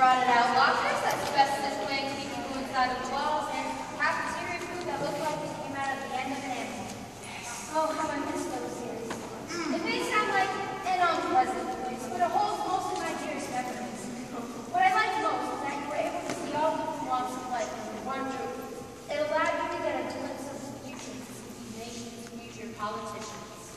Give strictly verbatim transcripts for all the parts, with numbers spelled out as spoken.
rotted out lockers, asbestos weighing people who inside of the walls, and cafeteria food that looked like it came out of the end of an animal. Oh, how I miss those years. It may sound like an unpleasant place, but it holds most of my dearest memories. What I liked most was that you were able to see all different walks of life under one roof. It allowed you to get a glimpse of the future to see these nation's future politicians.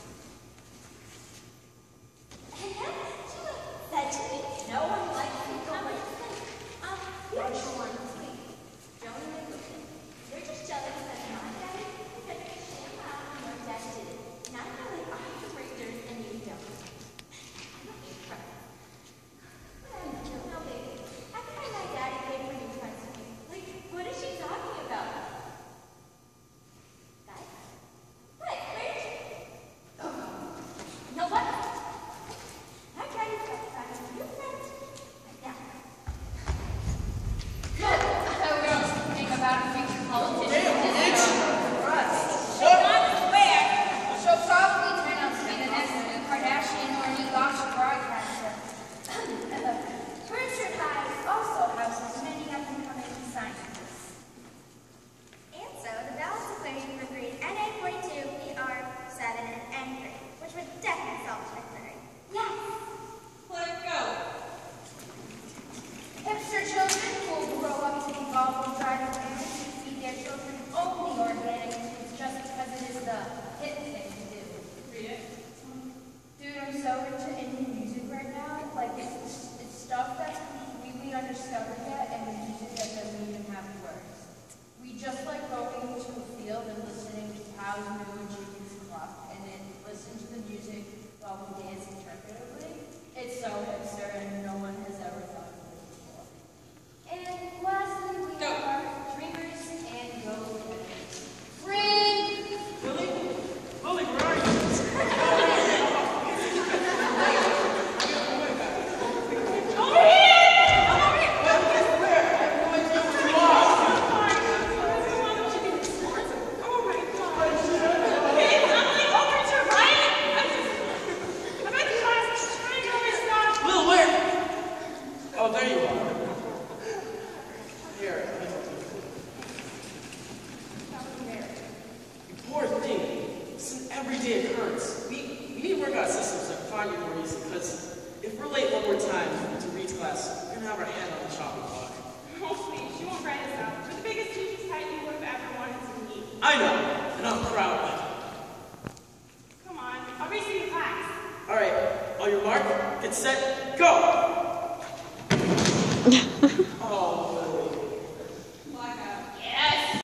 And then she said to me, no one likes me so much. Um, you're the one to me. Don't even listen. You're just jealous that my daddy is going to sham out and your dad didn't. And I feel like I have to break dirt and you don't. I don't need friends. But I don't know, baby. I think my daddy gave her new friends to me. Like, what is she talking about? Guys? What? Where is she? Oh. No, what? My daddy's got friends. New friends. Right now. Look, I thought we were all thinking about a future politician. She'll probably turn out to be the next new Kardashian or new Gosh broadcaster. Burncoat High also houses many up-and-coming scientists. And so, the balance equation for grades N A forty-two, P R seven, and N three, which would definitely solve fifth grade. Yes! Let it go. Hipster children will grow up to be gobble driving parents who feed their children only organic foods just because it is the hip thing to do. Read it. Dude, I'm so into indie music right now. Like, it's, it's stuff that's completely undiscovered yet, and the music that doesn't even have words. We just like going to a field and listening to Pow's New and Jimmy's Clock, and then listen to the music while we dance interpretively. It's so hipster, and no one has ever thought of it before. And lastly, we Go. are dreamers and go-getters. Ring! Lily? Lily, where are you? Over here! Over here! Where? I have no idea where you are. Oh my god. Kids, I'm like over to right. I'm just, I'm at class trying to overstop. Lil, where? Oh, there you are. Here. let me help you. You poor thing. It's an everyday occurrence. We, we need to work out systems that find you more easy, because if we're late one more time to Reed's class, we're going to have our head on the chopping block. Oh please, she won't write us out. We're the biggest teacher's pet you would have ever wanted to meet. I know, and I'm proud of it. Come on, I'll race you to class. All right, on your mark, get set, go! Oh,